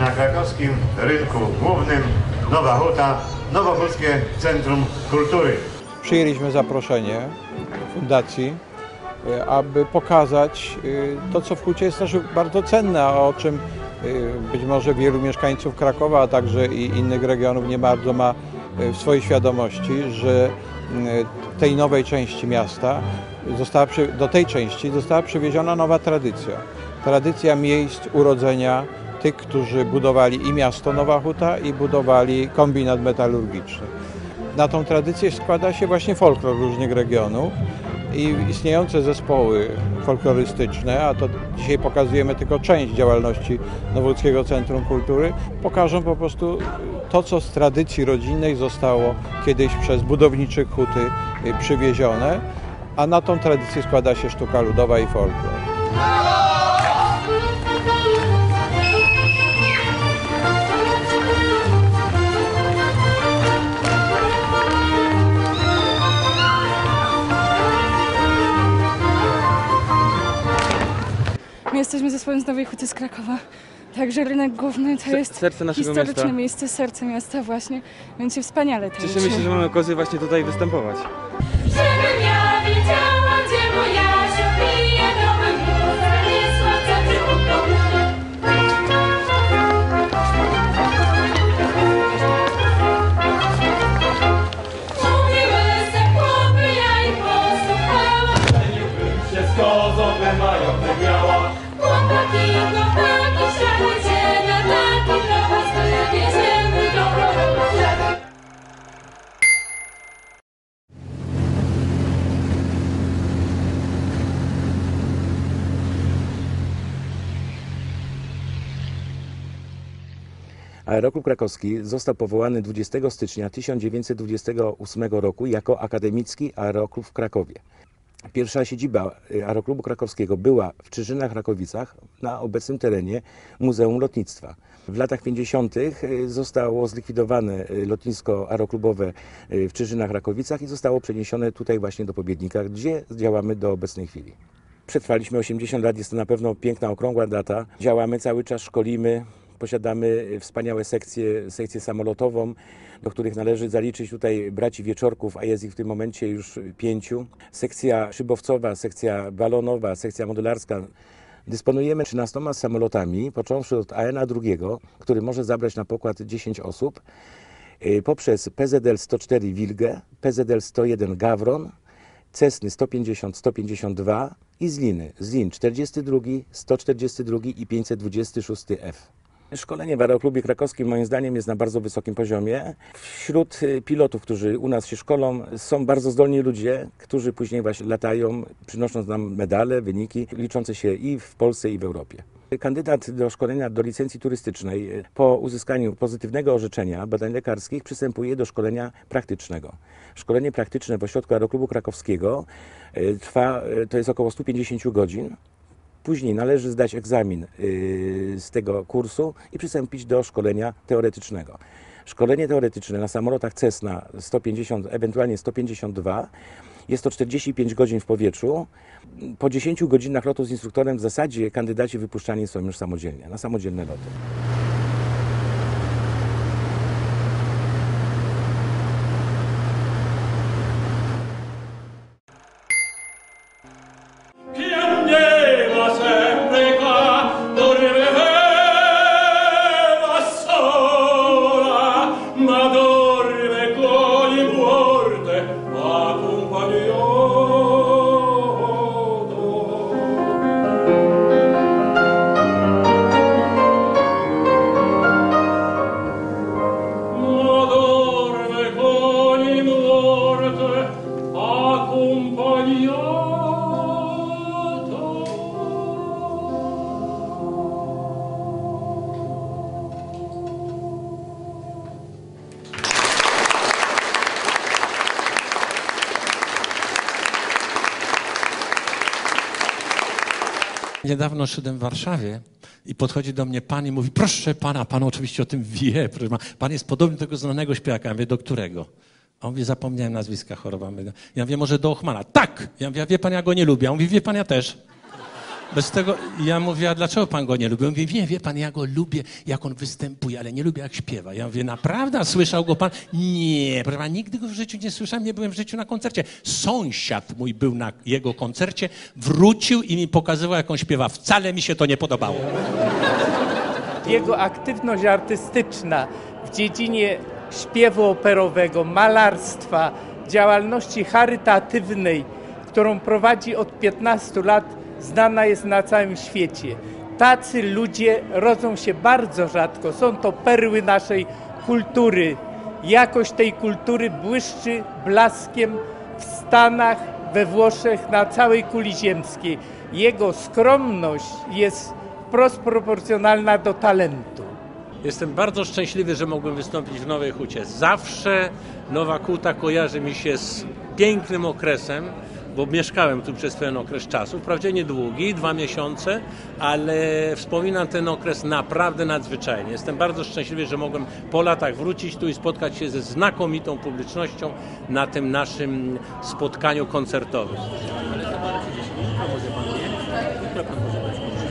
na krakowskim rynku głównym Nowa Huta, Nowochódzkie Centrum Kultury. Przyjęliśmy zaproszenie fundacji, aby pokazać to, co w Hucie jest też bardzo cenne, a o czym być może wielu mieszkańców Krakowa, a także i innych regionów nie bardzo ma w swojej świadomości, że tej nowej części miasta do tej części została przywieziona nowa tradycja. Tradycja miejsc urodzenia tych, którzy budowali i miasto Nowa Huta, i budowali kombinat metalurgiczny. Na tą tradycję składa się właśnie folklor różnych regionów i istniejące zespoły folklorystyczne, a to dzisiaj pokazujemy tylko część działalności Nowochódzkiego Centrum Kultury, pokażą po prostu to, co z tradycji rodzinnej zostało kiedyś przez budowniczych huty przywiezione, a na tą tradycję składa się sztuka ludowa i folklor. My jesteśmy zespołem z Nowej Huty z Krakowa, także rynek główny to jest serce naszego historyczne miasta. miejsce, serce miasta właśnie, więc się wspaniale tańczy. Cieszymy się, że mamy okazję właśnie tutaj występować. Żebym ja wiedziała, gdzie moja się pije, to bym muzę nie słońca Mówiły se chłopy, ja ich posłuchała. Żeniłbym się z kozą, by majątek miała. Chłopaki, siadajcie na taki drogę, wywieziemy do Wrocławia. Aeroklub Krakowski został powołany 20 stycznia 1928 roku jako Akademicki Aeroklub w Krakowie. Pierwsza siedziba Aeroklubu Krakowskiego była w Czyżynach-Rakowicach na obecnym terenie Muzeum Lotnictwa. W latach 50. zostało zlikwidowane lotnisko aeroklubowe w Czyżynach-Rakowicach i zostało przeniesione tutaj właśnie do Pobiednika, gdzie działamy do obecnej chwili. Przetrwaliśmy 80 lat, jest to na pewno piękna, okrągła data. Działamy cały czas, szkolimy. Posiadamy wspaniałe sekcję samolotową, do których należy zaliczyć tutaj braci Wieczorków, a jest ich w tym momencie już 5. Sekcja szybowcowa, sekcja balonowa, sekcja modelarska. Dysponujemy 13 samolotami, począwszy od AN-2, który może zabrać na pokład 10 osób, poprzez PZL-104 Wilgę, PZL-101 Gawron, Cessny 150, 152 i Zlin 42, 142 i 526F. Szkolenie w Aeroklubie Krakowskim moim zdaniem jest na bardzo wysokim poziomie. Wśród pilotów, którzy u nas się szkolą, są bardzo zdolni ludzie, którzy później właśnie latają, przynosząc nam medale, wyniki liczące się i w Polsce, i w Europie. Kandydat do szkolenia do licencji turystycznej po uzyskaniu pozytywnego orzeczenia badań lekarskich przystępuje do szkolenia praktycznego. Szkolenie praktyczne w ośrodku Aeroklubu Krakowskiego trwa, to jest około 150 godzin. Później należy zdać egzamin z tego kursu i przystąpić do szkolenia teoretycznego. Szkolenie teoretyczne na samolotach Cessna 150, ewentualnie 152, jest to 45 godzin w powietrzu. Po 10 godzinach lotu z instruktorem w zasadzie kandydaci wypuszczani są już samodzielnie, na samodzielne loty. Niedawno szedłem w Warszawie i podchodzi do mnie pan i mówi: proszę pana, pan oczywiście o tym wie, proszę pana, pan jest podobny do tego znanego śpiewaka. Ja mówię: do którego? A on mówi: zapomniałem nazwiska choroba. Ja mówię: może do Ochmana. Tak! Ja mówię: wie pan, ja go nie lubię. A on mówi: wie pan, ja też. Bez tego ja mówię, a dlaczego pan go nie lubi? On mówi, wie pan, ja go lubię, jak on występuje, ale nie lubię, jak śpiewa. Ja mówię, naprawdę? Słyszał go pan? Nie, proszę pana, nigdy go w życiu nie słyszałem, nie byłem w życiu na koncercie. Sąsiad mój był na jego koncercie, wrócił i mi pokazywał, jak on śpiewa. Wcale mi się to nie podobało. Jego aktywność artystyczna w dziedzinie śpiewu operowego, malarstwa, działalności charytatywnej, którą prowadzi od 15 lat, znana jest na całym świecie. Tacy ludzie rodzą się bardzo rzadko. Są to perły naszej kultury. Jakość tej kultury błyszczy blaskiem w Stanach, we Włoszech, na całej kuli ziemskiej. Jego skromność jest wprost proporcjonalna do talentu. Jestem bardzo szczęśliwy, że mogłem wystąpić w Nowej Hucie. Zawsze Nowa Huta kojarzy mi się z pięknym okresem, bo mieszkałem tu przez pewien okres czasu, wprawdzie niedługi, 2 miesiące, ale wspominam ten okres naprawdę nadzwyczajnie. Jestem bardzo szczęśliwy, że mogłem po latach wrócić tu i spotkać się ze znakomitą publicznością na tym naszym spotkaniu koncertowym. Ale to bardzo może pan nie? Pan może